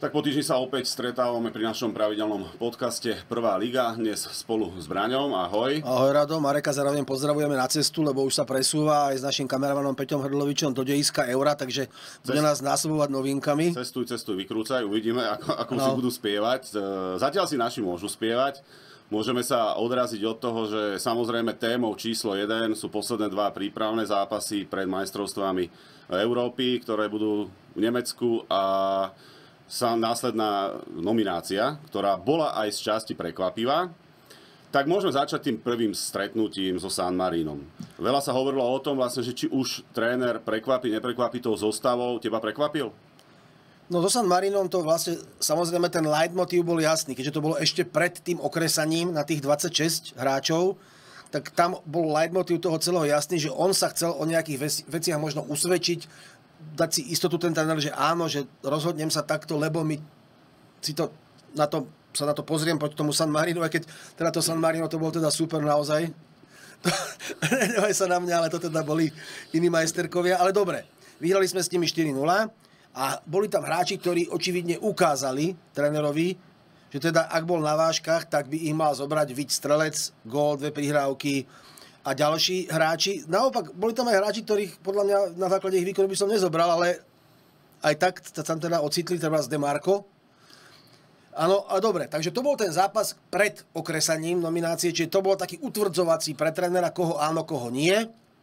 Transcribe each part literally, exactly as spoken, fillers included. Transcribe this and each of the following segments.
Tak po týždni sa opäť stretávame pri našom pravidelnom podcaste Prvá liga, dnes spolu s Braňom. Ahoj. Ahoj Rado, Mareka zároveň pozdravujeme na cestu, lebo už sa presúva aj s našim kameramanom Peťom Hrdlovičom do dejiska Eura, takže bude nás násobovať novinkami. Cestuj, cestuj, vykrúcaj, uvidíme, ako, ako no. si budú spievať. Zatiaľ si naši môžu spievať. Môžeme sa odraziť od toho, že samozrejme témou číslo jeden sú posledné dva prípravné zápasy pred majstrovstvami Európy, ktoré budú v Nemecku, a sa následná nominácia, ktorá bola aj z časti prekvapivá. Tak môžeme začať tým prvým stretnutím so San Marinom. Veľa sa hovorilo o tom, vlastne, že či už tréner prekvapí, neprekvapí tou zostavou. Teba prekvapil? No so San Marinom to vlastne, samozrejme ten leitmotív bol jasný, keďže to bolo ešte pred tým okresaním na tých dvadsaťšesť hráčov, tak tam bol leitmotív toho celého jasný, že on sa chcel o nejakých veciach možno usvedčiť, dať si istotu ten tréner, že áno, že rozhodnem sa takto, lebo mi si to, na to, sa na to pozriem proti tomu San Marinu, aj keď teda to San Marino to bol teda super naozaj. Nevaj sa na mňa, ale to teda boli iní majsterkovia. Ale dobre, vyhrali sme s nimi štyri nula a boli tam hráči, ktorí očividne ukázali trénerovi, že teda ak bol na vážkach, tak by ich mal zobrať Viť Strelec, gól, dve prihrávky a ďalší hráči. Naopak, boli tam aj hráči, ktorých podľa mňa na základe ich výkonu by som nezobral, ale aj tak sa tam teda ocitli, treba z Demarko. Áno, a dobre, takže to bol ten zápas pred okresaním nominácie, čiže to bol taký utvrdzovací pre trénera, koho áno, koho nie.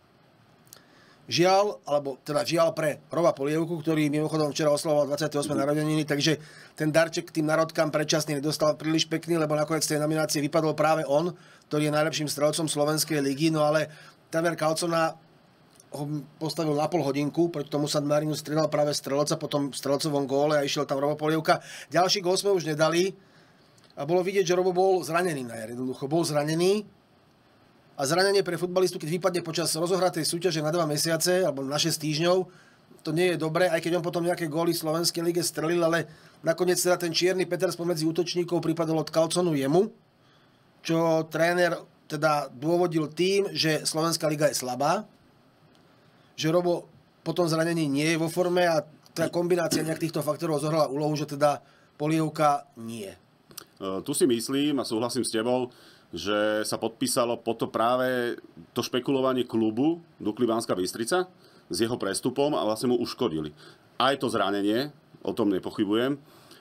Žiaľ, alebo teda žiaľ pre Roba Polievku, ktorý mimochodom včera oslavoval dvadsiate ôsme narodeniny, takže ten darček k tým narodkám predčasne nedostal príliš pekný, lebo nakoniec z tej nominácie vypadol práve on, ktorý je najlepším strelcom slovenskej ligy, no ale Tamer Calzona ho postavil na pol hodinku, proti tomu San Marinu strieľal práve strelca, potom v strelcovom góle a išiel tam Robo Polievka. Ďalší gól sme už nedali a bolo vidieť, že Robo bol zranený na jar, jednoducho bol zranený. A zranenie pre futbalistu, keď vypadne počas rozohratej súťaže na dva mesiace alebo na šesť týždňov, to nie je dobré, aj keď on potom nejaké góly v slovenskej lige strelil, ale nakoniec teda ten čierny Peter spomedzi útočníkov pripadol od Calzonu jemu, čo tréner teda dôvodil tým, že slovenská liga je slabá, že Robo po tom zranení nie je vo forme a tá kombinácia nejak týchto faktorov zohrala úlohu, že teda Polievka nie. Tu si myslím a súhlasím s tebou, že sa podpísalo po to práve to špekulovanie klubu Dukly Banská Bystrica s jeho prestupom a vlastne mu uškodili. Aj to zranenie, o tom nepochybujem,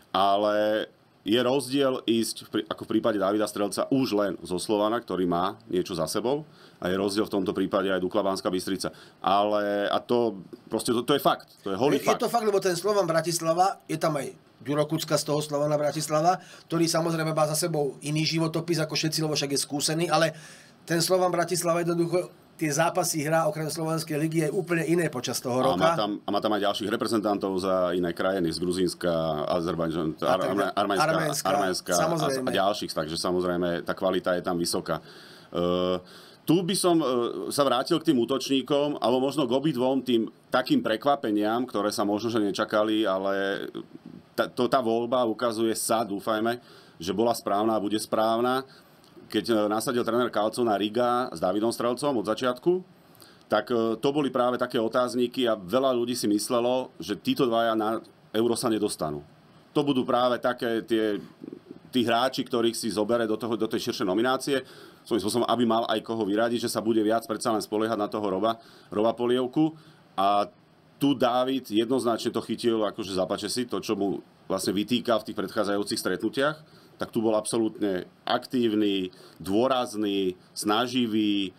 ale je rozdiel ísť, ako v prípade Davida Strelca, už len zo Slovana, ktorý má niečo za sebou, a je rozdiel v tomto prípade aj Dukla Banská Bystrica. Ale, a to proste, to, to je fakt, to je holý je, fakt. Je to fakt, lebo ten Slovan Bratislava, je tam aj Ďuro Kucka z toho Slovana Bratislava, ktorý samozrejme má za sebou iný životopis ako všetci, lebo však je skúsený, ale ten Slovan Bratislava jednoducho tie zápasy hrá okrem slovenskej ligy je úplne iné počas toho roka. A má tam, a má tam aj ďalších reprezentantov za iné krajiny, z Gruzínska, Azerbajdžan, Ar- Arménska, Arménska, Arménska a, a ďalších, takže samozrejme tá kvalita je tam vysoká. Uh, Tu by som sa vrátil k tým útočníkom, alebo možno k obidvom tým takým prekvapeniam, ktoré sa možno, že nečakali, ale tá, to, tá voľba ukazuje sa, dúfajme, že bola správna a bude správna. Keď nasadil tréner Calzona Riga s Davidom Strelcom od začiatku, tak to boli práve také otázniky a veľa ľudí si myslelo, že títo dvaja na Euro sa nedostanú. To budú práve také tie... tí hráči, ktorých si zobere do, toho, do tej širšej nominácie, svojím spôsobom, aby mal aj koho vyradiť, že sa bude viac predsa len spoliehať na toho Roba, Roba Polievku. A tu Dávid jednoznačne to chytil, akože zapáče si, to, čo mu vlastne vytýkal v tých predchádzajúcich stretnutiach, tak tu bol absolútne aktívny, dôrazný, snaživý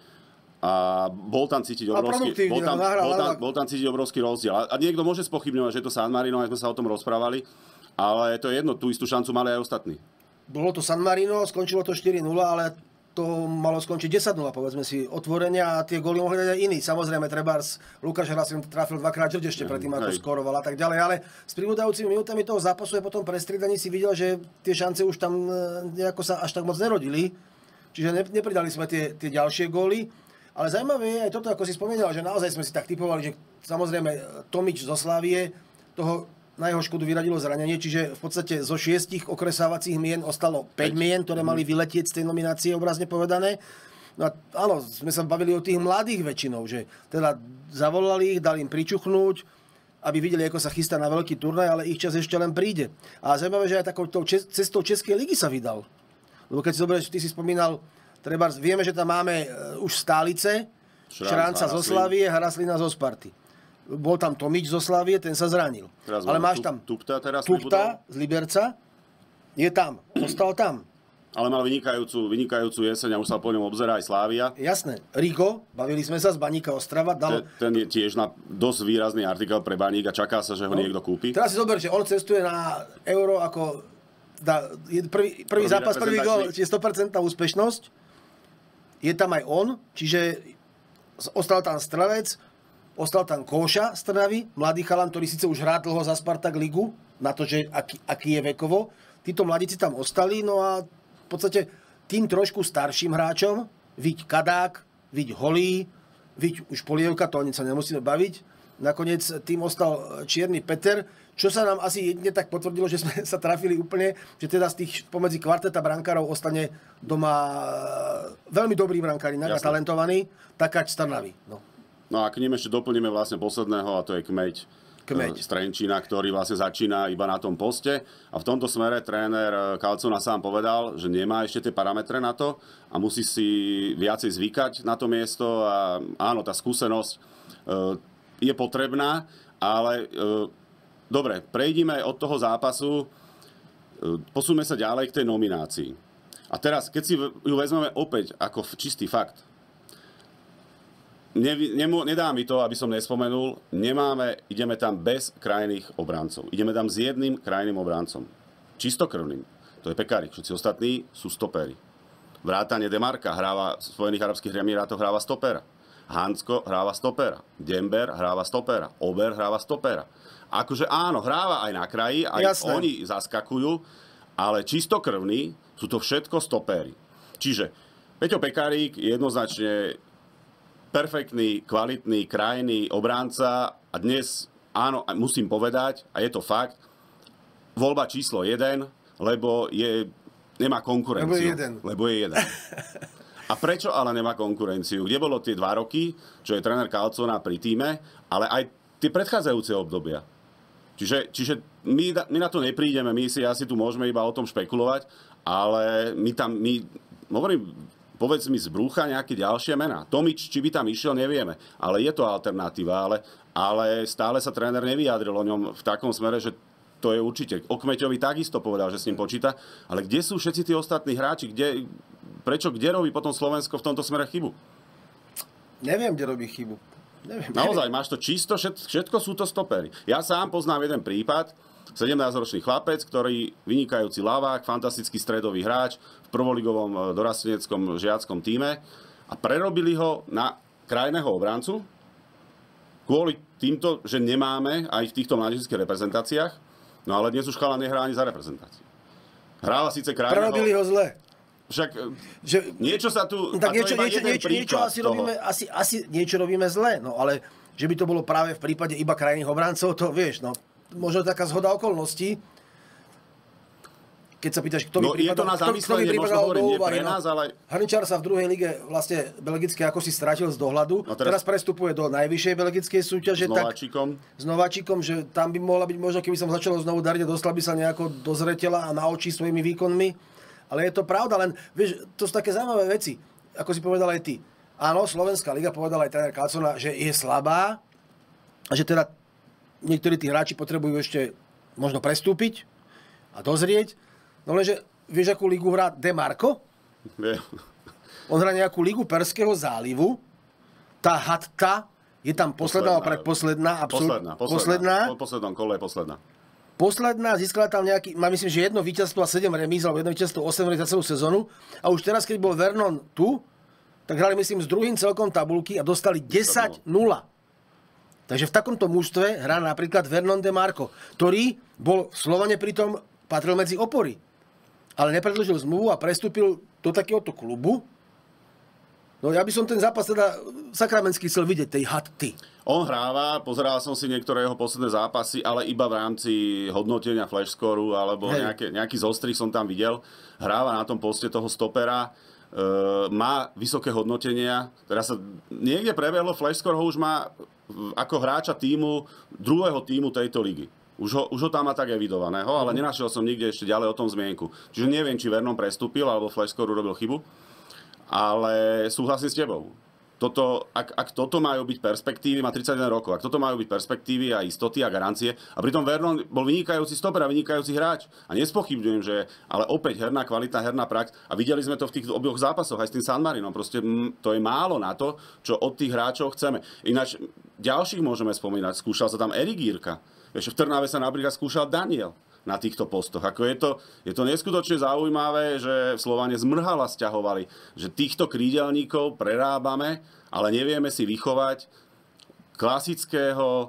a bol tam cítiť obrovský, bol tam, bol tam, bol tam cítiť obrovský rozdiel. A niekto môže spochybňovať, že je to San Marino, aj sme sa o tom rozprávali, ale to je jedno, tú istú šancu mali aj ostatní. Bolo to San Marino, skončilo to štyri nula, ale to malo skončiť desať nula, povedzme si, otvorenia a tie góly mohli dať aj iní. Samozrejme, trebárs Lukáš Hrasin trafil dvakrát žrť ešte predtým, ako skoroval a tak ďalej, ale s pribúdajúcimi minútami toho zápasu je potom pre striedaní si videl, že tie šance už tam nejako sa až tak moc nerodili, čiže ne, nepridali sme tie, tie ďalšie góly. Ale zaujímavé je aj toto, ako si spomínal, že naozaj sme si tak typovali, že samozrejme Tomič zo Slávie, toho na jeho škodu vyradilo zranenie, čiže v podstate zo šiestich okresávacích mien ostalo päť mien, ktoré mali vyletieť z tej nominácie, obrazne povedané. No a áno, sme sa bavili o tých mladých väčšinou, že teda zavolali ich, dali im pričuchnúť, aby videli, ako sa chystá na veľký turnaj, ale ich čas ešte len príde. A zaujímavé, že aj takouto cestou Českej ligy sa vydal. Lebo keď si zoberieš, ty si spomínal, trebárs, vieme, že tam máme už stálice, Šranca zo Slavie, Haraslina zo Sparty. Bol tam Tomič zo Slavie, ten sa zranil. Teraz ale máš tam Tupta, teraz Tupta z Liberca, je tam, ostal tam. Ale mal vynikajúcu, vynikajúcu jeseň a už sa po ňom obzerá aj Slávia. Jasné. Rigo, bavili sme sa z Baníka Ostrava. Dal... Ten, ten je tiež na dosť výrazný artikel pre Baník a čaká sa, že ho no, niekto kúpi. Teraz si zober, že on cestuje na Euro ako da, je prvý, prvý, prvý zápas, prvý gól, čiže sto percent úspešnosť. Je tam aj on, čiže ostal tam Strelec, ostal tam Kóša z Trnavy, mladý chalan, ktorý síce už hrá dlho za Spartak ligu, na to, že aký, aký je vekovo. Títo mladíci tam ostali, no a v podstate tým trošku starším hráčom, viď Kadák, viď Holý, viď už Polievka, to o sa nemusíme baviť. Nakoniec tým ostal Čierny Peter, čo sa nám asi jedine tak potvrdilo, že sme sa trafili úplne, že teda z tých pomedzi kvarteta brankárov ostane doma veľmi dobrý brankár, inak talentovaný, Takáč z Trnavy. No. no a k ním ešte doplníme vlastne posledného, a to je Kmeď. Kmeď. z Trenčína, ktorý vlastne začína iba na tom poste. A v tomto smere tréner Calzona sám povedal, že nemá ešte tie parametre na to a musí si viacej zvykať na to miesto. A áno, tá skúsenosť e, je potrebná, ale e, dobre, prejdime od toho zápasu, e, posúňme sa ďalej k tej nominácii. A teraz, keď si ju vezmeme opäť ako čistý fakt, Ne, nemu, nedá mi to, aby som nespomenul, nemáme, ideme tam bez krajných obrancov. Ideme tam s jedným krajným obrancom. Čistokrvným. To je Pekárik. Všetci ostatní sú stopéri. Vrátane Demarka hráva v Spojených arabských emirátoch hráva stopera. Hansko hráva stopera. Dember hráva stopera. Ober hráva stopera. Akože áno, hráva aj na kraji, aj Jasné. Oni zaskakujú, ale čistokrvní sú to všetko stopéri. Čiže Peťo Pekárik jednoznačne perfektný, kvalitný, krajný obránca a dnes, áno, musím povedať, a je to fakt, voľba číslo jeden, lebo je, nemá konkurenciu. Lebo je jeden. Lebo je jeden. A prečo ale nemá konkurenciu? Kde bolo tie dva roky, čo je tréner Calzona pri týme, ale aj tie predchádzajúce obdobia. Čiže, čiže my, my na to neprídeme, my si asi tu môžeme iba o tom špekulovať, ale my tam, my, hovorím, povedz mi z brúcha nejaké ďalšie mená. Tomič, či by tam išiel, nevieme. Ale je to alternatíva, ale, ale stále sa tréner nevyjadril o ňom v takom smere, že to je určite. O Kmeťovi takisto povedal, že s ním počíta. Ale kde sú všetci tí ostatní hráči? Kde, prečo, kde robí potom Slovensko v tomto smere chybu? Neviem, kde robí chybu. Neviem, Naozaj, neviem. máš to čisto, všetko sú to stopery. Ja sám poznám jeden prípad, sedemnásťročný chlapec, ktorý vynikajúci ľavák, fantastický stredový hráč v prvoligovom dorasteneckom žiackom tíme a prerobili ho na krajného obrancu kvôli týmto, že nemáme aj v týchto mládežnických reprezentáciách, no ale dnes už chalan nehrá ani za reprezentáciu. Hráva síce krajného... Prerobili ho zle. Však že, niečo sa tu... Tak niečo, niečo, niečo, niečo asi, robíme, asi, asi niečo robíme zle, no ale že by to bolo práve v prípade iba krajných obrancov, to vieš, no. Možno taká zhoda okolností. Keď sa pýtaš, kto by no, pripadal, kto, kto by pripadal do úvahy. Nás, ale... Hrnčár sa v druhej lige vlastne belgické ako si stratil z dohľadu. No teraz... teraz prestupuje do najvyššej belgickej súťaže. S Nováčikom. Tak, s Nováčikom, že tam by mohla byť možno, keby som začalo znovu dariť, dostal by sa nejako do zreteľa a na očí svojimi výkonmi. Ale je to pravda, len vieš, to sú také zaujímavé veci. Ako si povedal aj ty. Áno, Slovenská liga, povedal aj tréner Calzona, že je slabá a že teda niektorí tí hráči potrebujú ešte možno prestúpiť a dozrieť. No lenže, vieš, akú ligu hrá Demarko? Yeah. On hrá nejakú ligu Perského zálivu. Tá Hatta je tam posledná, posledná predposledná. Absolút, posledná, posledná. posledná. Po poslednom kole je posledná. Posledná, získala tam nejaký, má myslím, že jedno víťazstvo a sedem remíz, alebo jedno víťazstvo osem remíz za celú sezónu. A už teraz, keď bol Vernon tu, tak hrali, myslím, s druhým celkom tabulky a dostali desať nula. Takže v takomto mužstve hrá napríklad Vernon de Marco, ktorý bol v Slovane pritom patril medzi opory. Ale nepredĺžil zmluvu a prestúpil do takéhoto klubu. No ja by som ten zápas teda sakramentsky chcel vidieť, tej Hatty. On hráva, pozeral som si niektoré jeho posledné zápasy, ale iba v rámci hodnotenia flashscoreu alebo nejaké, nejaký zostrih som tam videl. Hráva na tom poste toho stopera. E, má vysoké hodnotenia. Teraz sa niekde prebehlo, flashscore ho už má ako hráča týmu, druhého týmu tejto ligy. Už ho, už ho tam má tak evidovaného, ale nenašiel som nikde ešte ďalej o tom zmienku. Čiže neviem, či Vernon prestúpil, alebo Flashscore urobil chybu, ale súhlasím s tebou. Toto, ak, ak toto majú byť perspektívy, má tridsaťjeden rokov, ak toto majú byť perspektívy a istoty a garancie, a pritom Vernon bol vynikajúci stoper a vynikajúci hráč. A nespochybňujem, že ale opäť herná kvalita, herná prax. A videli sme to v tých oboch zápasoch, aj s tým San Marinom. Proste m, to je málo na to, čo od tých hráčov chceme. Ináč ďalších môžeme spomínať. Skúšal sa tam Erik Jirka. Vieš, v Trnave sa napríklad skúšal Daniel na týchto postoch. Ako je to, je to neskutočne zaujímavé, že v Slovane zmrhala sťahovali, že týchto krídelníkov prerábame, ale nevieme si vychovať klasického,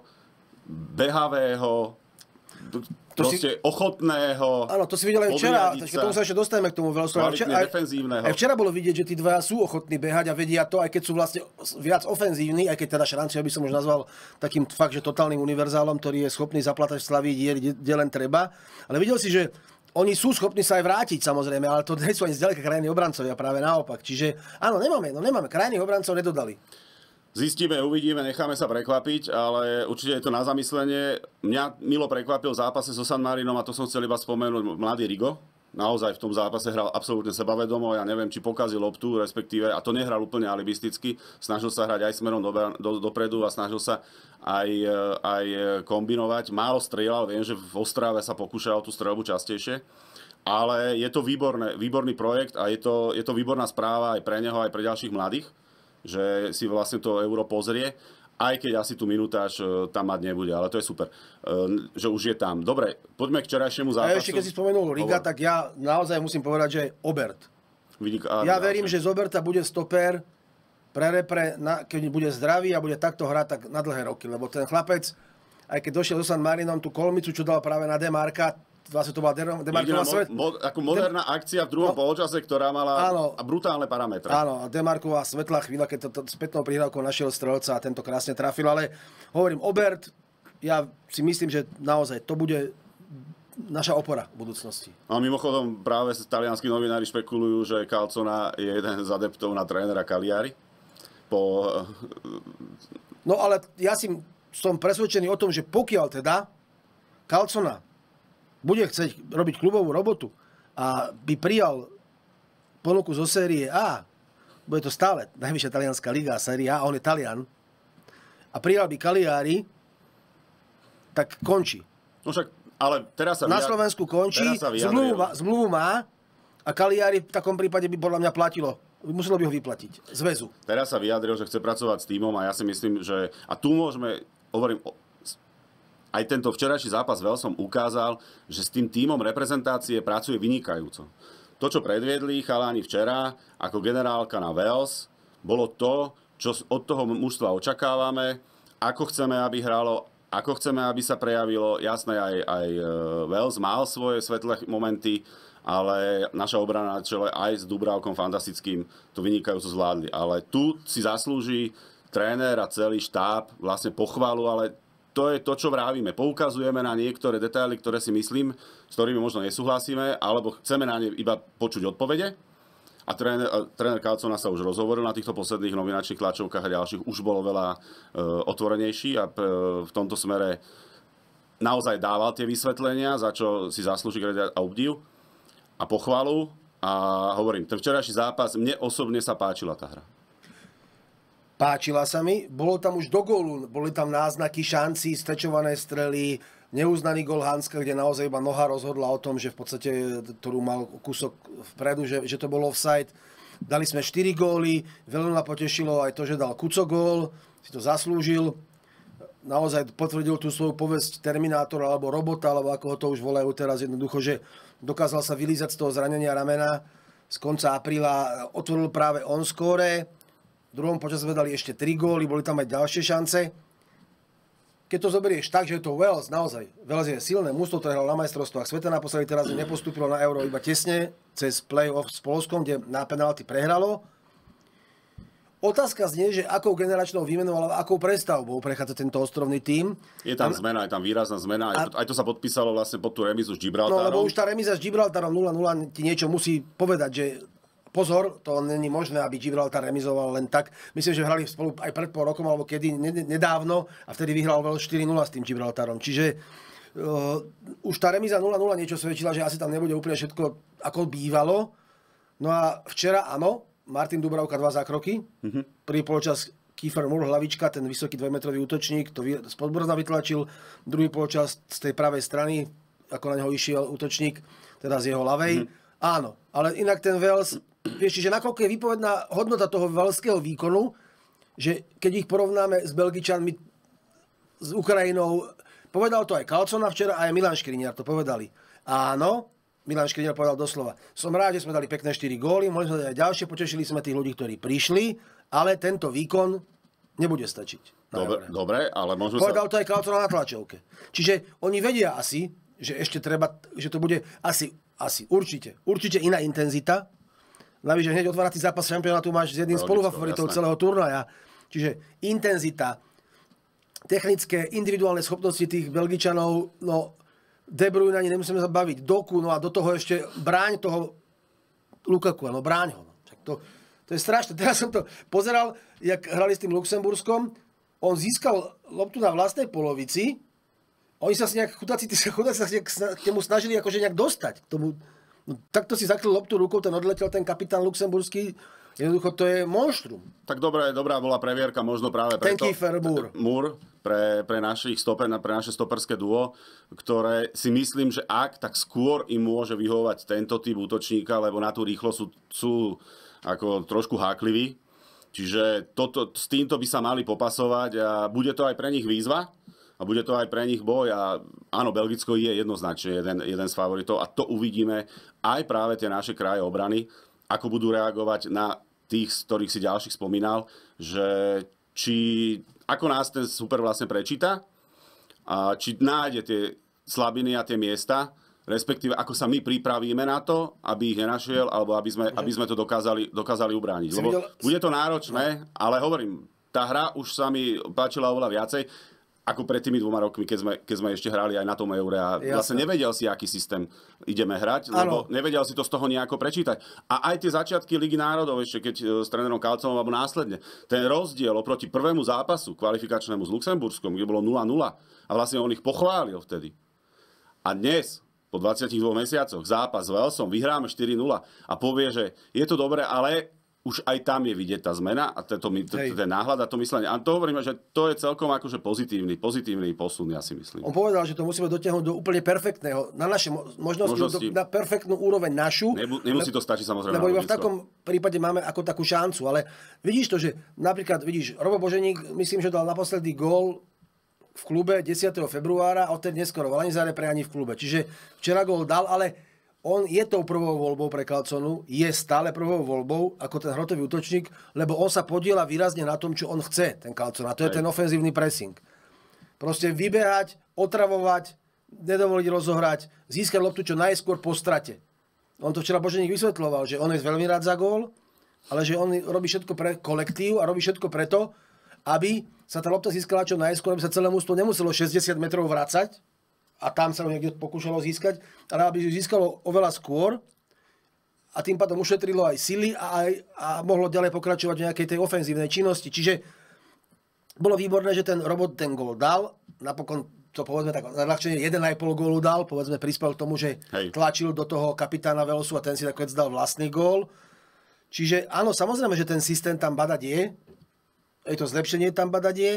behavého, proste si, ochotného. Áno, to si videl aj včera, takže tomu sa ešte dostaneme k tomu veľa. Kvalitne defenzívneho. Aj včera bolo vidieť, že tí dvaja sú ochotní behať a vedia to, aj keď sú vlastne viac ofenzívni, aj keď teda Šranciho by som už nazval takým fakt, že totálnym univerzálom, ktorý je schopný zaplatať v Slavii diery, kde len treba. Ale videl si, že oni sú schopní sa aj vrátiť, samozrejme, ale to nie sú ani zďaleka krajní obrancovia, práve naopak. Čiže áno, nemáme, no nemáme, krajných obrancov nedodali. Zistíme, uvidíme, necháme sa prekvapiť, ale určite je to na zamyslenie. Mňa milo prekvapil v zápase so San Marinom, a to som chcel iba spomenúť, mladý Rigo. Naozaj v tom zápase hral absolútne sebavedomo, ja neviem, či pokazil loptu, respektíve, a to nehral úplne alibisticky, snažil sa hrať aj smerom do, do, dopredu a snažil sa aj, aj kombinovať. Málo strieľal, viem, že v Ostrave sa pokúšal tú streľbu častejšie, ale je to výborné, výborný projekt a je to, je to výborná správa aj pre neho, aj pre ďalších mladých, že si vlastne to Euro pozrie, aj keď asi tu minutáž tam mať nebude, ale to je super, že už je tam. Dobre, poďme k včerajšiemu zápasu. A ešte keď si spomenul Riga, tak ja naozaj musím povedať, že Obert. Vidík, áno, ja verím, že z Oberta bude stoper pre repre, na, keď bude zdravý a bude takto hrať tak na dlhé roky, lebo ten chlapec, aj keď došiel so San Marinom, tú kolmicu, čo dal práve na Demarka, vlastne to bola Demarková svet... Mo, ako moderná Dem... akcia v druhom no, poločase, ktorá mala áno, brutálne parametre. Áno, a Demarková svetlá chvíľa, keď to, to spätnou prihrávkou našiel strelca a tento krásne trafil, ale hovorím, Obert, ja si myslím, že naozaj to bude naša opora v budúcnosti. A mimochodom práve talianskí novinári špekulujú, že Calzona je jeden z adeptov na trénera Cagliari. Po... No ale ja si som presvedčený o tom, že pokiaľ teda Calzona bude chcieť robiť klubovú robotu a by prijal ponuku zo série A, bude to stále najvyššia talianská liga, série A, a on je Talian, a prijal by Cagliari, tak končí. No však, ale teraz sa Na Slovensku končí, zmluvu má, zmluvu má a Cagliari v takom prípade by podľa mňa platilo. Muselo by ho vyplatiť z väzu. Teraz sa vyjadril, že chce pracovať s tímom a ja si myslím, že... A tu môžeme, hovorím... Aj tento včerajší zápas Walesom ukázal, že s tým tímom reprezentácie pracuje vynikajúco. To, čo predviedli chaláni včera ako generálka na Wales, bolo to, čo od toho mužstva očakávame, ako chceme, aby hralo, ako chceme, aby sa prejavilo. Jasné, aj, aj Wales mal svoje svetlé momenty, ale naša obrana na čele aj s Dubravkom fantastickým to vynikajúco zvládli. Ale tu si zaslúži tréner a celý štáb vlastne pochvalu, ale to je to, čo vravíme. Poukazujeme na niektoré detaily, ktoré si myslím, s ktorými možno nesúhlasíme, alebo chceme na ne iba počuť odpovede. A tréner, tréner Calzona sa už rozhovoril na týchto posledných nominačných tlačovkách a ďalších. Už bolo veľa e, otvorenejší a p, v tomto smere naozaj dával tie vysvetlenia, za čo si zaslúži a obdiv a pochvalu. A hovorím, ten včerajší zápas, mne osobne sa páčila tá hra. Páčila sa mi, bolo tam už do gólu, boli tam náznaky šancí, stečované strely, neuznaný gól Hanska, kde naozaj iba noha rozhodla o tom, že v podstate, ktorú mal kúsok vpredu, že, že to bolo offside. Dali sme štyri góly, veľmi ma potešilo aj to, že dal Kuco gól, si to zaslúžil. Naozaj potvrdil tú svoju povesť Terminátora alebo robota, alebo ako ho to už volajú teraz jednoducho, že dokázal sa vylízať z toho zranenia ramena z konca apríla, otvoril práve on skóre. V druhom počase sme dali ešte tri góly, boli tam aj ďalšie šance. Keď to zoberieš tak, že je to Wales, naozaj, Wales je silné mužstvo, ktoré hralo na majstrovstvách sveta, naposledy teraz nepostúpilo na Euro iba tesne cez play-off s Polskom, kde na penalty prehralo. Otázka znie, že akou generačnou výmenou, ale akou prestavbou prechádza tento ostrovný tím. Je tam, tam zmena, je tam výrazná zmena, aj, a... aj to sa podpísalo vlastne pod tú remizu s Gibraltárom. No lebo už tá remiza s Gibraltárom nula nula ti niečo musí povedať, že pozor, to není možné, aby Gibraltar remizoval len tak. Myslím, že hrali spolu aj pred pol rokom, alebo kedy, nedávno, a vtedy vyhral Wales štyri nula s tým Gibraltarom. Čiže uh, už tá remiza nula nula niečo svedčila, že asi tam nebude úplne všetko ako bývalo. No a včera, áno, Martin Dubravka dva zákroky. Mm-hmm. Prvý polčas Kiefer Moore, hlavička, ten vysoký dvojmetrový útočník, to z podbrzna vytlačil. Druhý polčas z tej pravej strany, ako na neho išiel útočník, teda z jeho ľavej. Mm-hmm. Áno, ale inak ten Wales... Vieš, že nakoľko je výpovedná hodnota toho veľského výkonu, že keď ich porovnáme s Belgičanmi, s Ukrajinou, povedal to aj Calzona včera, aj Milan Škriniar to povedali. Áno, Milan Škriniar povedal doslova. Som rád, že sme dali pekné štyri góly, mohli sme dať aj ďalšie, potešili sme tých ľudí, ktorí prišli, ale tento výkon nebude stačiť. Dobre, dobre, ale môžeme povedal sa... to aj Calzona na tlačovke. Čiže oni vedia asi, že ešte treba, že to bude asi, asi určite, určite iná intenzita. Navyše hneď otvárací zápas šampionátu máš s jedným spolufavoritov celého turnaja. Čiže intenzita, technické, individuálne schopnosti tých Belgičanov, no De Bruyne ani nemusíme sa baviť, Doku, no a do toho ešte bráň toho Lukaku, no bráň ho. No. To, to je strašné. Teraz som to pozeral, jak hrali s tým Luxemburskom, on získal loptu na vlastnej polovici, oni sa si nejak, chudáci, chudáci sa k nemu snažili akože nejak dostať, k tomu. No, takto si zakryl loptu rukou, ten odletel ten kapitán luxemburský. Jednoducho to je monštrum. Tak dobrá, dobrá bola previerka, možno práve preto. Ten Kiefer Moore. Moore pre, pre, našich stoper, pre naše stoperské duo, ktoré si myslím, že ak, tak skôr im môže vyhovovať tento typ útočníka, lebo na tú rýchlosť sú, sú ako trošku hákliví. Čiže toto, s týmto by sa mali popasovať a bude to aj pre nich výzva. A bude to aj pre nich boj a áno, Belgicko je jednoznačne jeden, jeden z favoritov a to uvidíme aj práve tie naše kraje obrany, ako budú reagovať na tých, z ktorých si ďalších spomínal, že či, ako nás ten super vlastne prečíta a či nájde tie slabiny a tie miesta, respektíve ako sa my pripravíme na to, aby ich nenašiel alebo aby sme, aby sme to dokázali, dokázali ubrániť. Lebo bude to náročné, ale hovorím, tá hra už sa mi páčila oveľa viacej, ako pred tými dvoma rokmi, keď sme, keď sme ešte hrali aj na tom Eure a Jasne. vlastne nevedel si, aký systém ideme hrať, lebo ano. nevedel si to z toho nejako prečítať. A aj tie začiatky Ligy národov, ešte keď s trénerom Calzonom alebo následne, ten rozdiel oproti prvému zápasu kvalifikačnému s Luxemburskom, kde bolo nula nula a vlastne on ich pochválil vtedy. A dnes, po dvadsiatich dvoch mesiacoch, zápas s Walesom, vyhráme štyri nula a povie, že je to dobré, ale už aj tam je vidieť tá zmena a tento, ten náhľad a to myslenie. A to hovoríme, že to je celkom akože pozitívny, pozitívny posun, ja si myslím. On povedal, že to musíme dotiahnuť do úplne perfektného, na naše možnosti, možnosti. Do, na perfektnú úroveň našu. Nebu, nemusí to stačiť samozrejme. Lebo iba v takom prípade máme ako takú šancu, ale vidíš to, že napríklad, vidíš, Robo Boženík, myslím, že dal naposledy gól v klube desiateho februára a odtedy neskoro v Lanizáre pre ani v klube. Čiže včera gól dal, ale on je tou prvou voľbou pre Calzonu, je stále prvou voľbou ako ten hrotový útočník, lebo on sa podieľa výrazne na tom, čo on chce, ten Calzon. A to je ten ofenzívny pressing. Proste vybehať, otravovať, nedovoliť rozohrať, získať loptu čo najskôr po strate. On to včera Boženík vysvetľoval, že on je veľmi rád za gól, ale že on robí všetko pre kolektív a robí všetko preto, aby sa tá lopta získala čo najskôr, aby sa celé mužstvo nemuselo šesťdesiat metrov vracať, a tam sa ho niekde pokúšalo získať, ale aby ju získalo oveľa skôr a tým pádom ušetrilo aj sily a, aj, a mohlo ďalej pokračovať v nejakej tej ofenzívnej činnosti. Čiže bolo výborné, že ten robot ten gól dal, napokon to povedzme tak nadľahčenie jeden a pol gólu dal, povedzme prispel k tomu, že Hej. tlačil do toho kapitána Walesu a ten si nakoniec dal vlastný gól. Čiže áno, samozrejme, že ten systém tam badať je, je to zlepšenie tam badať je.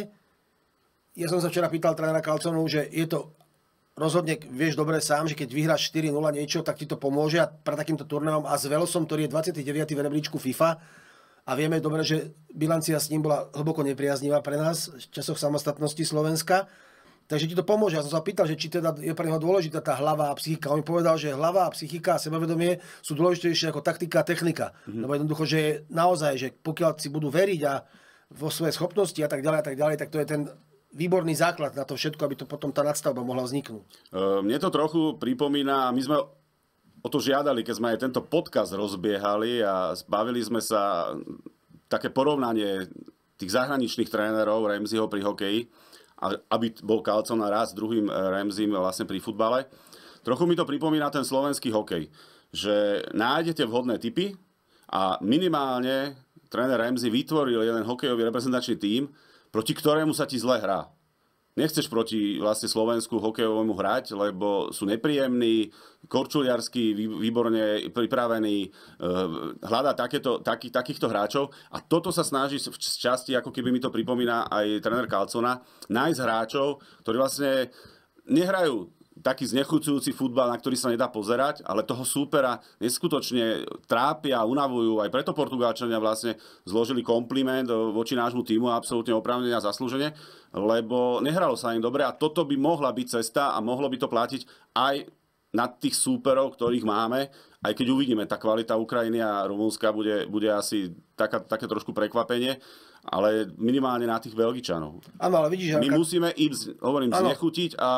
Ja som sa včera pýtal trénera Calzonu, že je to rozhodne vieš dobre sám, že keď vyhráš štyri nula niečo, tak ti to pomôže a pre takýmto turnajom a s Walesom, ktorý je dvadsiaty deviaty v rebríčku FIFA a vieme dobre, že bilancia s ním bola hlboko nepriaznivá pre nás v časoch samostatnosti Slovenska, takže ti to pomôže. Ja som sa pýtal, že či teda je pre neho dôležitá tá hlava a psychika. On mi povedal, že hlava a psychika a sebavedomie sú dôležitejšie ako taktika a technika. Mm-hmm. Lebo jednoducho, že je naozaj, že pokiaľ si budú veriť a vo svoje schopnosti a tak ďalej a tak ďalej, tak to je ten výborný základ na to všetko, aby to potom tá nadstavba mohla vzniknúť. Mne to trochu pripomína, my sme o to žiadali, keď sme aj tento podcast rozbiehali a bavili sme sa také porovnanie tých zahraničných trénerov Ramseyho pri hokeji, aby bol Calzon raz s druhým Ramseym vlastne pri futbale. Trochu mi to pripomína ten slovenský hokej, že nájdete vhodné typy A minimálne tréner Ramsey vytvoril jeden hokejový reprezentačný tím, proti ktorému sa ti zle hrá. Nechceš proti vlastne Slovensku hokejovému hrať, lebo sú nepríjemní, korčuliarsky, výborne pripravení, hľadá takéto, taký, takýchto hráčov. A toto sa snaží v časti, ako keby mi to pripomína aj tréner Carlsona, nájsť hráčov, ktorí vlastne nehrajú taký znechucujúci futbal, na ktorý sa nedá pozerať, ale toho súpera neskutočne trápia, unavujú. Aj preto Portugálčania vlastne zložili kompliment voči nášmu týmu, absolútne oprávnene a zaslúžene, lebo nehralo sa im dobre a toto by mohla byť cesta a mohlo by to platiť aj na tých súperov, ktorých máme, aj keď uvidíme, tá kvalita Ukrajiny a Rumunska bude, bude asi taká, také trošku prekvapenie, ale minimálne na tých Belgičanov. Áno, ale vidíš, my aká... musíme im, hovorím, ano. znechutiť a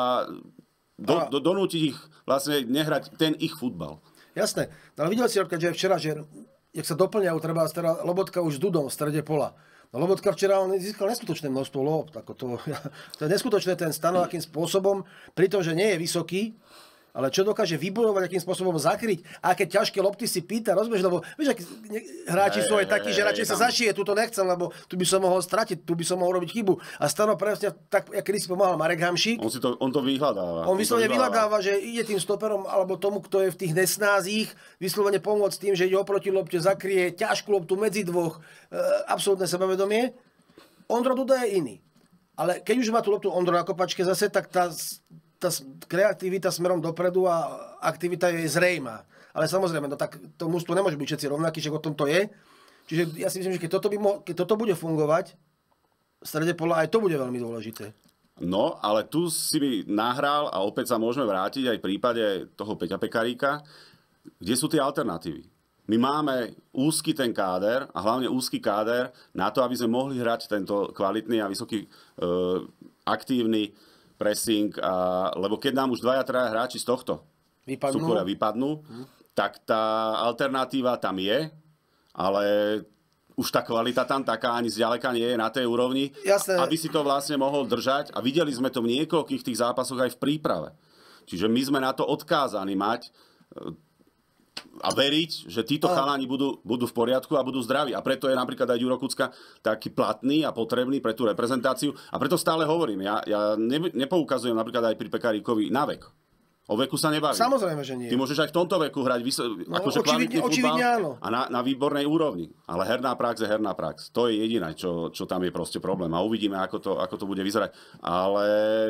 Do, do, donútiť ich vlastne nehrať ten ich futbal. Jasné. No ale videl si, že včera, že jak sa doplňajú, treba teda Lobotka už s Dudom v strede pola. No Lobotka včera on získal neskutočné množstvo lôb. To, to je neskutočné ten stanov, akým spôsobom, pri tom, že nie je vysoký, ale čo dokáže vybojovať, akým spôsobom zakryť. A aké ťažké lopty si pýta, rozumieš, lebo vieš, akí hráči sú aj takí, že radšej sa zašije, tu to nechcem, lebo tu by som mohol stratiť, tu by som mohol robiť chybu. A Stano presne tak, jak kedy si pomáhal Marek Hamšík. On, si to, on to vyhľadáva. On, on vyslovene vyhľadáva, že ide tým stoperom, alebo tomu, kto je v tých nesnázích, vyslovene pomôcť tým, že ide oproti lopte, zakrie ťažkú loptu medzi dvoch, e, absolútne sebavedomie. Ondro Duda je iný. Ale keď už má tú loptu Ondro na kopačke zase, tak tá tá kreativita smerom dopredu a aktivita je zrejmá. Ale samozrejme, no tak to mužstvo nemôže byť všetci rovnakí, že o tom to je. Čiže ja si myslím, že keď toto, by mo- keď toto bude fungovať, v strede pola aj to bude veľmi dôležité. No, ale tu si mi nahral a opäť sa môžeme vrátiť aj v prípade toho Peťa Pekaríka, kde sú tie alternatívy. My máme úzky ten káder a hlavne úzky káder na to, aby sme mohli hrať tento kvalitný a vysoký e, aktívny pressing, a, lebo keď nám už dvaja, traja hráči z tohto vypadnú, súperia vypadnú, hm. tak tá alternatíva tam je, ale už tá kvalita tam taká ani zďaleka nie je na tej úrovni, Jasné. aby si to vlastne mohol držať. A videli sme to v niekoľkých tých zápasoch aj v príprave. Čiže my sme na to odkázaní mať a veriť, že títo chalani budú, budú v poriadku a budú zdraví. A preto je napríklad aj Ďuro Kucka taký platný a potrebný pre tú reprezentáciu. A preto stále hovorím, ja, ja ne, nepoukazujem napríklad aj pri Pekaríkovi na vek. O veku sa nebavím. Samozrejme, že nie. Ty môžeš aj v tomto veku hrať vyso- no, akože kvalitný futbal a na, na výbornej úrovni. Ale herná prax je herná prax. To je jediné, čo, čo tam je proste problém. A uvidíme, ako to, ako to bude vyzerať. Ale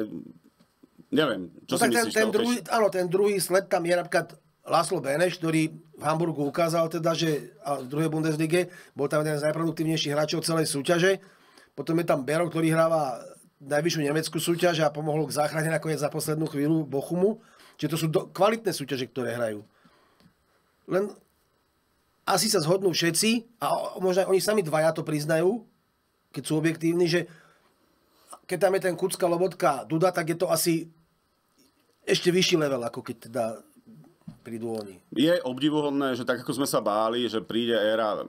neviem, čo no, si tak myslíš? Ten, ten druhý, áno, ten druhý sled tam je napríklad László Beneš, ktorý v Hamburgu ukázal teda, že a v druhej Bundeslige bol tam jeden z najproduktívnejších hráčov celej súťaže. Potom je tam Bero, ktorý hráva najvyššiu nemeckú súťaž a pomohol k záchrane nakoniec za poslednú chvíľu Bochumu. Čiže to sú do, kvalitné súťaže, ktoré hrajú. Len asi sa zhodnú všetci a možno aj oni sami dvaja to priznajú, keď sú objektívni, že keď tam je ten Kucka, Lobotka, Duda, tak je to asi ešte vyšší level, ako keď teda prídu oni. Je obdivuhodné, že tak ako sme sa báli, že príde éra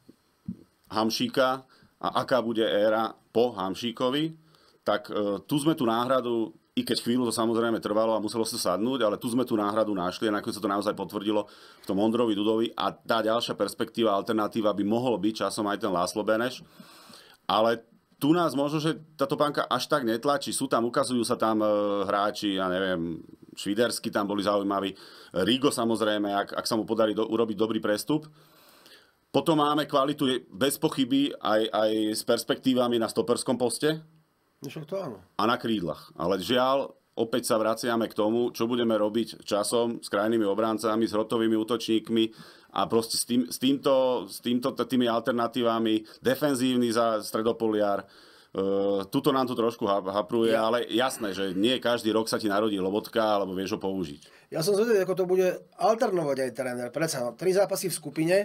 Hamšíka a aká bude éra po Hamšíkovi, tak e, tu sme tú náhradu, i keď chvíľu to samozrejme trvalo a muselo sa sadnúť, ale tu sme tú náhradu našli a nakoniec sa to naozaj potvrdilo v tom Ondrovi Dudovi a tá ďalšia perspektíva, alternatíva by mohol byť časom aj ten László Beneš. Ale tu nás možno, že tá topánka až tak netlačí. Sú tam, ukazujú sa tam e, hráči, ja neviem, Švidersky tam boli zaujímaví, Rigo samozrejme, ak, ak sa mu podarí do, urobiť dobrý prestup. Potom máme kvalitu bez pochyby aj, aj s perspektívami na stoperskom poste to áno. a na krídlach. Ale žiaľ, opäť sa vraciame k tomu, čo budeme robiť časom s krajnými obráncami, s rotovými útočníkmi a proste s, tým, s, týmto, s týmto tými alternatívami, defenzívny za stredopoliar. Uh, tuto nám to trošku hapruje, ja. Ale jasné, že nie každý rok sa ti narodí Lobotka, alebo vieš ho použiť. Ja som zvedel, ako to bude alternovať aj tréner. Predsa, no, tri zápasy v skupine.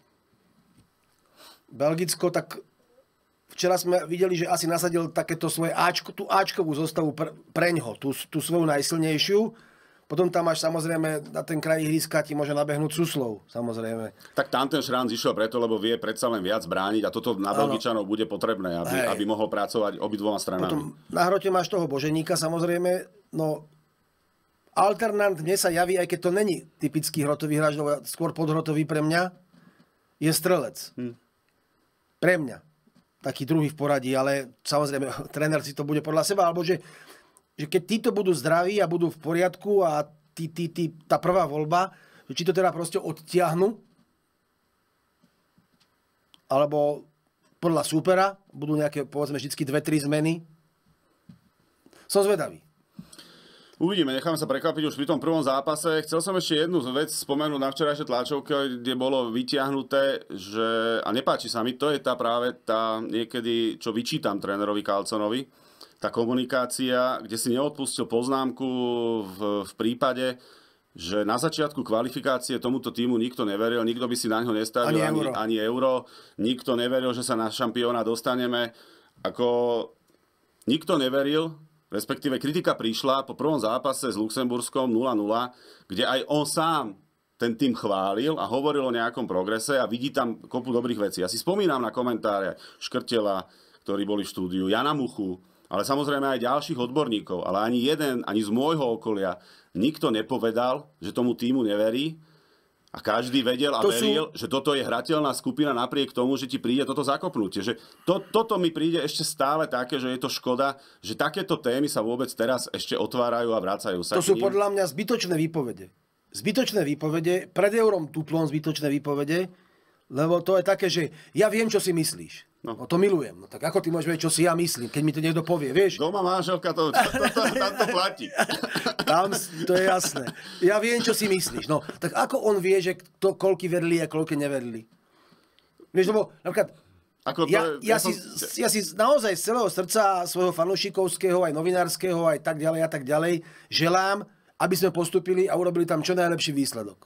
Belgicko, tak včera sme videli, že asi nasadil takéto svoje Ačko, tú Ačkovú zostavu pre, preňho, tú, tú svoju najsilnejšiu. Potom tam máš samozrejme na ten kraj ihriska ti môže nabehnúť Suslov, samozrejme. Tak tam ten Šranc išiel preto, lebo vie predsa len viac brániť a toto na Belgičanov bude potrebné, aby, aby mohol pracovať obidvoma stranami. Potom na hrote máš toho Boženíka, samozrejme. No, alternant mne sa javí, aj keď to není typický hrotový hráč, skôr podhrotový pre mňa. je strelec. Hm. Pre mňa. Taký druhý v poradí, ale samozrejme, tréner si to bude podľa seba, alebo že, že keď títo budú zdraví a budú v poriadku a tí, tí, tí, tá prvá voľba, či to teda proste odtiahnu, alebo podľa súpera budú nejaké, povedzme, vždycky dve tri zmeny. Som zvedavý. Uvidíme, necháme sa prekvapiť už pri tom prvom zápase. Chcel som ešte jednu vec spomenúť na včerajšej tlačovke, kde bolo vytiahnuté, že, a nepáči sa mi, to je tá práve tá niekedy, čo vyčítam trénerovi Carlsonovi, tá komunikácia, kde si neodpustil poznámku v, v prípade, že na začiatku kvalifikácie tomuto týmu nikto neveril, nikto by si na ňo nestavil ani, ani, euro. ani euro, nikto neveril, že sa na šampióna dostaneme. Ako nikto neveril, respektíve kritika prišla po prvom zápase s Luxemburskom nula nula, kde aj on sám ten tým chválil a hovoril o nejakom progrese a vidí tam kopu dobrých vecí. Ja si spomínam na komentáre Škrtela, ktorí boli v štúdiu, Jana Muchu, ale samozrejme aj ďalších odborníkov, ale ani jeden, ani z môjho okolia nikto nepovedal, že tomu týmu neverí. A každý vedel a to veril, sú... že toto je hrateľná skupina napriek tomu, že ti príde toto zakopnutie. Že to, toto mi príde ešte stále také, že je to škoda, že takéto témy sa vôbec teraz ešte otvárajú a vracajú sa. To sú podľa mňa zbytočné výpovede. Zbytočné výpovede, pred eurom tuplom zbytočné výpovede, lebo to je také, že ja viem, čo si myslíš. No. no to milujem. No tak ako ty môžeš vedieť, čo si ja myslím, keď mi to niekto povie, vieš? Doma manželka, to, to, to, to, tam to platí. Tam, to je jasné. Ja viem, čo si myslíš. No, tak ako on vie, že to, koľky verili a koľky neverili? Vieš, lebo napríklad, ako to ja, je, ja, ja, si, som... ja si naozaj z celého srdca svojho fanúšikovského, aj novinárskeho, aj tak ďalej a tak ďalej, želám, aby sme postupili a urobili tam čo najlepší výsledok.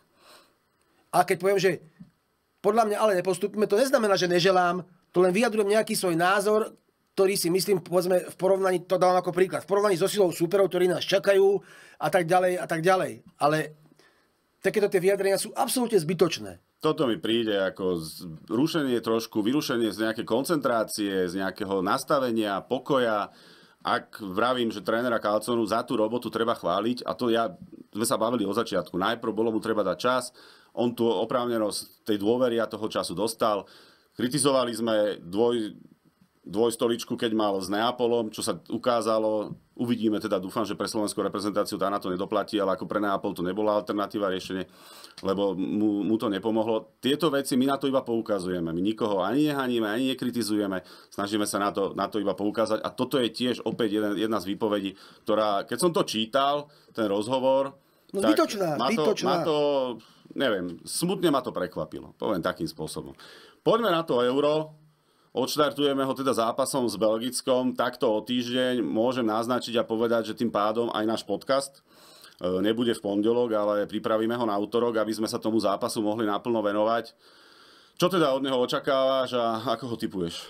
A keď poviem, že podľa mňa ale nepostupíme, to neznamená, že neželám, to len vyjadrujem nejaký svoj názor, ktorý si myslím, povedzme, v porovnaní, to dávam ako príklad, v porovnaní so silou súperov, ktorí nás čakajú a tak ďalej a tak ďalej. Ale takéto tie vyjadrenia sú absolútne zbytočné. Toto mi príde ako rušenie trošku, vyrušenie z nejakej koncentrácie, z nejakého nastavenia, pokoja. Ak vravím, že trénera Carlsonu za tú robotu treba chváliť, a to ja, sme sa bavili od začiatku, najprv bolo mu treba dať čas, on tú oprávnenosť tej dôvery a toho času dostal. Kritizovali sme dvoj, dvojstoličku, keď mal s Neapolom, čo sa ukázalo. Uvidíme teda, dúfam, že pre slovenskú reprezentáciu tá na to nedoplatí, ale ako pre Neapol to nebola alternatíva riešenie, lebo mu, mu to nepomohlo. Tieto veci my na to iba poukazujeme. My nikoho ani nehaníme, ani nekritizujeme. Snažíme sa na to, na to iba poukázať. A toto je tiež opäť jeden, jedna z výpovedí, ktorá, keď som to čítal, ten rozhovor, no, tak zbytočná, ma to, zbytočná. ma to, neviem, smutne ma to prekvapilo. Poviem takým spôsobom. Poďme na to euro. Odštartujeme ho teda zápasom s Belgickom. Takto o týždeň môžem naznačiť a povedať, že tým pádom aj náš podcast nebude v pondelok, ale pripravíme ho na utorok, aby sme sa tomu zápasu mohli naplno venovať. Čo teda od neho očakávaš a ako ho tipuješ?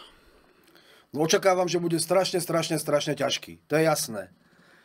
No, očakávam, že bude strašne, strašne, strašne ťažký. To je jasné.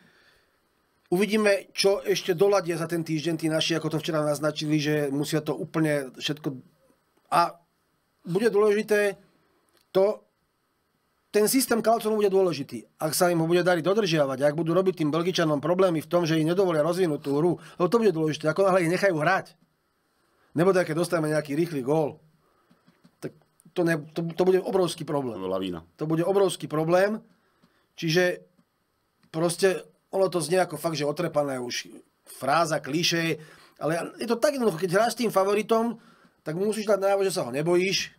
Uvidíme, čo ešte doladia za ten týždeň tí naši, ako to včera naznačili, že musia to úplne všetko... A bude dôležité to, ten systém Carlsonu bude dôležitý. Ak sa im ho bude dariť dodržiavať, ak budú robiť tým Belgičanom problémy v tom, že im nedovolia rozvinúť tú hru, lebo to bude dôležité. Ako náhle ich nechajú hrať, nebo keď dostaneme nejaký rýchly gól, tak to, ne, to, to bude obrovský problém. Lavína. To bude obrovský problém. Čiže proste ono to znie ako fakt, že otrepané už fráza, klišé, ale je to tak jednoducho, keď hráš s tým favoritom, tak mu musíš dať najavo, že sa ho nebojíš,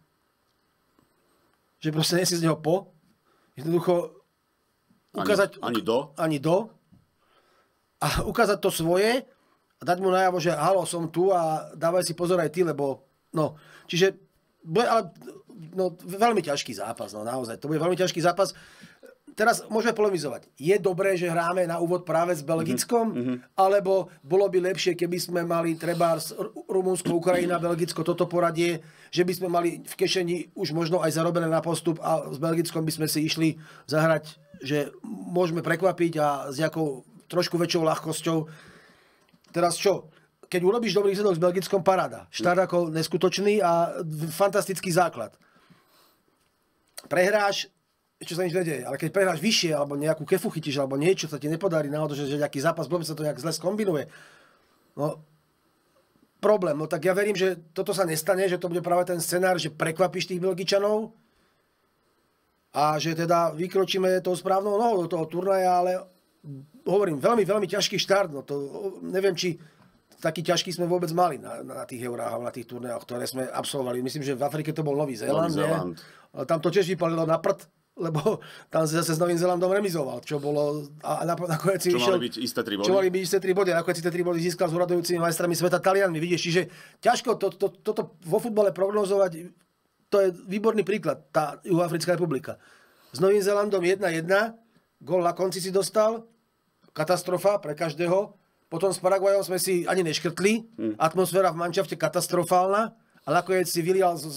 že proste nesi z neho po. Jednoducho ukázať... Ani, ani do. Ani do. A ukázať to svoje a dať mu najavo, že halo, som tu a dávaj si pozor aj ty, lebo... No, čiže... Ale, no, veľmi ťažký zápas, no naozaj. To bude veľmi ťažký zápas. Teraz môžeme polemizovať. Je dobré, že hráme na úvod práve s Belgickom? Mm-hmm. Alebo bolo by lepšie, keby sme mali trebárs Rumunsko, Ukrajina, Belgicko, toto poradie, že by sme mali v kešeni už možno aj zarobené na postup a s Belgickom by sme si išli zahrať, že môžeme prekvapiť a s nejakou trošku väčšou ľahkosťou. Teraz čo? Keď urobíš dobrý výsledok s Belgickom, paráda. Štart ako neskutočný a fantastický základ. Prehráš, čo sa nič nedeje. Ale keď prehráš vyššie, alebo nejakú kefu chytíš, alebo niečo sa ti nepodarí náhodou, že, že nejaký zápas, blbý sa to nejak zle skombinuje. No, problém. No tak ja verím, že toto sa nestane, že to bude práve ten scenár, že prekvapíš tých Belgičanov a že teda vykročíme tou správnou nohou do toho turnaja, ale hovorím, veľmi, veľmi ťažký štart. No to, neviem, či taký ťažký sme vôbec mali na, na tých eurách a na tých turnajoch, ktoré sme absolvovali. Myslím, že v Afrike to bol Nový Zéland, nie? Ale tam to tiež vypalilo na prd, lebo tam si zase s Novým Zélandom remizoval, čo bolo... A nakoniec si čo išiel, mali byť isté tri body. Čo mali byť isté tri body. A nakoniec si tie tri body získal s uradujúcimi majstrami sveta Talianmi. Vidíš, čiže ťažko to, to, toto vo futbale prognozovať, to je výborný príklad, tá Juhoafrická republika. S Novým Zélandom jedna jedna, gól na konci si dostal, katastrofa pre každého. Potom s Paraguajom sme si ani neškrtli, hmm. atmosféra v manšafte katastrofálna, a nakoniec si vylial zo,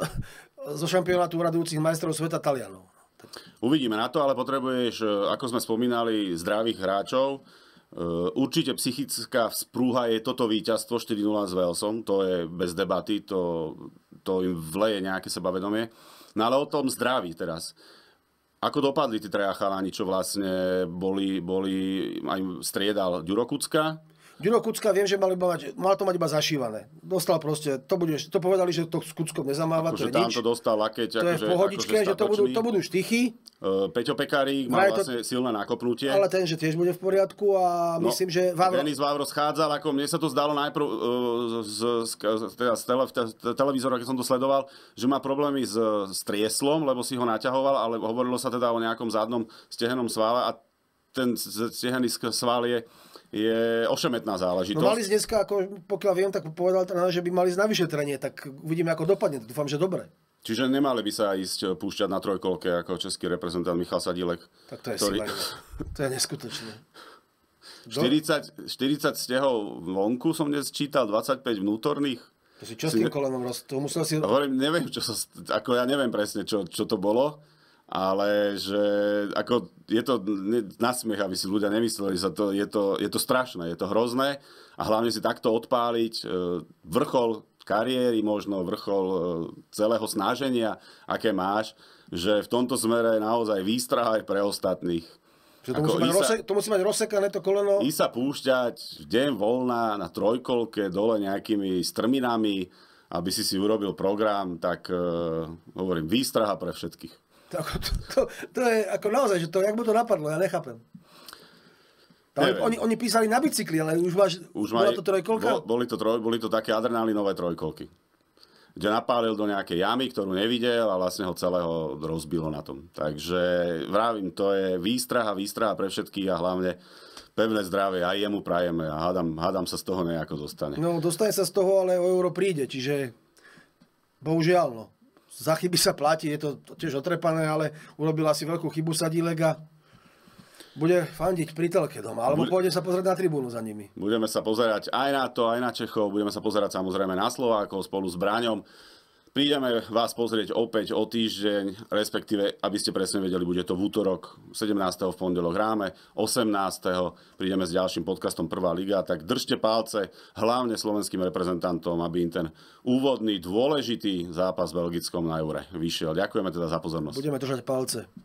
zo šampionátu uradujúcich majstrov sveta Talianov. Uvidíme na to, ale potrebuješ, ako sme spomínali, zdravých hráčov. Určite psychická sprúha je toto víťazstvo štyri nula s Walesom, to je bez debaty, to, to im vleje nejaké sebavedomie. No ale o tom zdraví teraz. Ako dopadli tí traja chalani, čo vlastne boli, boli aj striedal Ďuro Kucka? Ďuro Kucka, viem, že mali mať, mal to mať iba zašívané. Dostal proste, to, budeš, to povedali, že to s Kuckom nezamáva, ako to je nič. Tam to dostal lakeť. To je v pohodičke, že to budú, to budú štychy. Uh, Peťo Pekarík mal vlastne to, silné nakopnutie. Ale ten, že tiež bude v poriadku a no, myslím, že Vávro... Denis Vávro schádzal, ako mne sa to zdalo najprv uh, z, z, teda z, tele, z televízora, keď som to sledoval, že má problémy s, s trieslom, lebo si ho naťahoval, ale hovorilo sa teda o nejakom zadnom stehennom svále a ten stehenný sval je je ošemetná záležitosť. No mali z dneska, ako, pokiaľ viem, tak povedal ten, že by mali ísť na vyšetrenie, tak uvidíme, ako dopadne. Dúfam, že dobre. Čiže nemali by sa ísť púšťať na trojkolke ako český reprezentant Michal Sadílek. Tak to je ktorý... To je neskutočné. štyridsať, štyridsať stehov vonku som dnes čítal, dvadsaťpäť vnútorných. To si čo s tým kolenom roz... To musel si... Hovorím, neviem, čo sa... Ako ja neviem presne, čo, čo to bolo. Ale že ako je to na smiech, aby si ľudia nemysleli, že to, je, to, je to strašné, je to hrozné a hlavne si takto odpáliť vrchol kariéry, možno vrchol celého snaženia, aké máš, že v tomto smere naozaj výstraha aj pre ostatných. Že to, musí mať, rozsek, to musí mať rozsekané to koleno. I sa púšťať v deň voľna na trojkolke dole nejakými strminami, aby si si urobil program, tak uh, hovorím, výstraha pre všetkých. To, to, to je ako naozaj, že to, jak mu to napadlo, ja nechápem. Oni, oni písali na bicykli, ale už máš, už bola maj, to trojkolka? Bol, boli, to troj, boli to také adrenalinové trojkolky. Kde napálil do nejakej jamy, ktorú nevidel a vlastne ho celého rozbilo na tom. Takže vravím, to je výstraha, výstraha pre všetkých a hlavne pevné zdravie, aj jemu prajeme a hádam, hádam sa z toho nejako dostane. No, dostane sa z toho, ale o euro príde, čiže bohužiaľ, no. Za chyby sa platí, je to tiež otrepané, ale urobil asi veľkú chybu Sadílek a bude fandiť pri telke doma. Alebo pôjde sa pozrieť na tribúnu za nimi. Budeme sa pozerať aj na to, aj na Čechov. Budeme sa pozerať samozrejme na Slovákov spolu s Braňom. Prídeme vás pozrieť opäť o týždeň, respektíve, aby ste presne vedeli, bude to v útorok, sedemnásteho v pondelok hráme, osemnásteho prídeme s ďalším podcastom Prvá liga, tak držte palce hlavne slovenským reprezentantom, aby im ten úvodný dôležitý zápas v Belgickom na Eure vyšiel. Ďakujeme teda za pozornosť. Budeme držať palce.